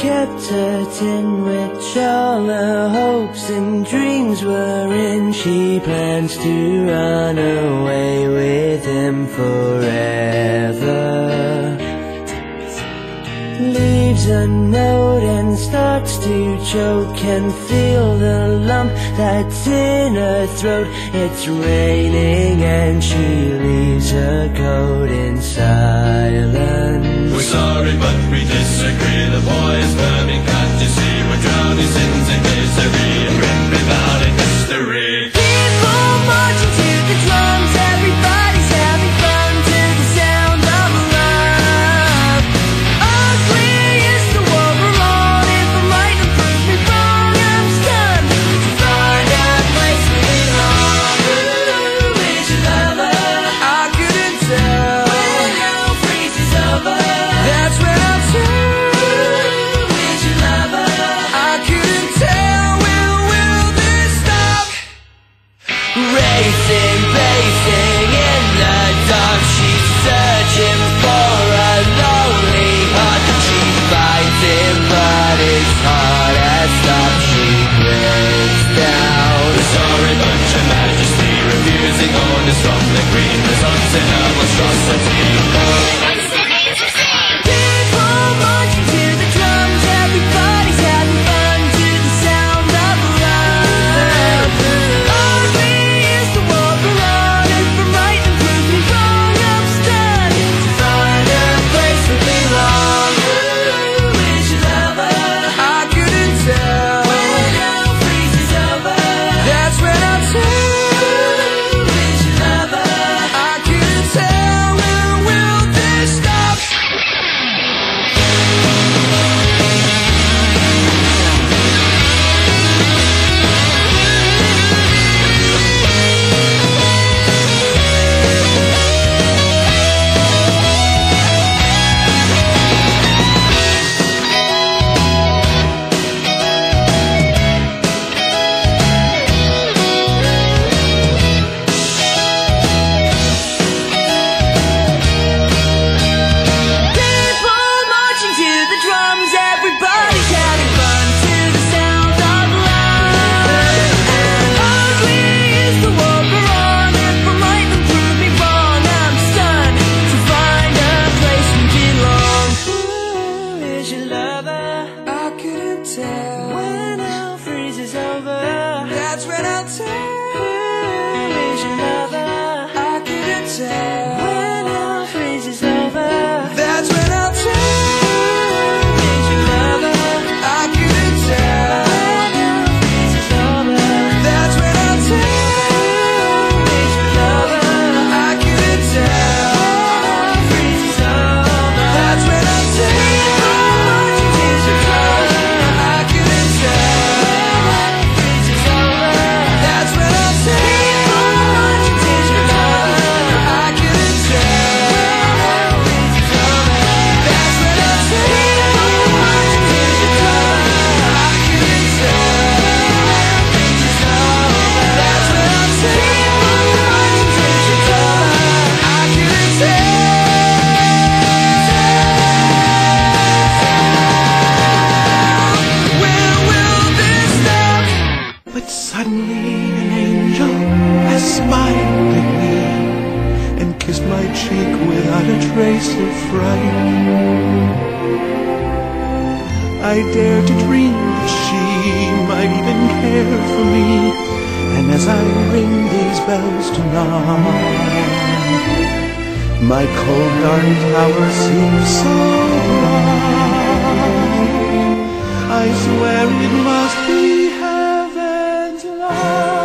kept her tin which all her hopes and dreams were in. She plans to run away with him forever. Leaves a note and starts to choke and feel the lump that's in her throat. It's raining and she leaves her coat in silence. We're sorry but we disagree. The boy is burning, can't you see? We're drowning sins in misery and ripping out in history. People marching to the drums, everybody's having fun to the sound of love. Ugly is the world we're on. If I'm right, then prove me wrong. I'm stunned to find a place we belong. Who is your lover? I couldn't tell. When hell freezes over, that's when I'll tell. Who is your lover? I couldn't tell. When will this stop? Racing, pacing in the dark, she's searching for a lonely heart. She finds him, but his heart has stopped. She breaks down. We're sorry but your majesty, refusing orders from the queen results in a monstrosity. People marching to the drums, everybody's having fun to the sound of love. Ugly is the world we're on. If I'm right, then prove me wrong. I'm stunned to find a place we belong. Who is your lover? I couldn't tell. When hell freezes over, that's when I'll tell. Who is your lover? I couldn't tell. When will this stop? People marching to the drums, everybody's having fun to the sound of love. Ugly is the world we're on. If I'm right, then prove me wrong. I'm stunned to find a place we belong. Who is your lover? I couldn't tell. When hell freezes over, that's when I'll tell. Who is your lover? I couldn't tell. When hell freezes over, that's when I'll tell. Who is your lover? I couldn't tell. When hell freezes over, that's when I'll tell. Who is your lover? I couldn't tell. When hell freezes over, that's when I'll tell. Marching to the drums, I couldn't tell. When hell freezes over, that's when I'll tell. Marching to the drums, I couldn't tell. When hell freezes over, that's when I'll tell. Marching to the drums, I couldn't tell. When hell freezes over, that's when I'll tell. Marching to the drums, I couldn't tell. When will this stop? But suddenly an angel has smiled at me and kissed my cheek without a trace of fright. I dare to dream that she might even care for me, and as I ring these bells tonight, my cold dark tower seems so bright. I swear it must be heaven's light.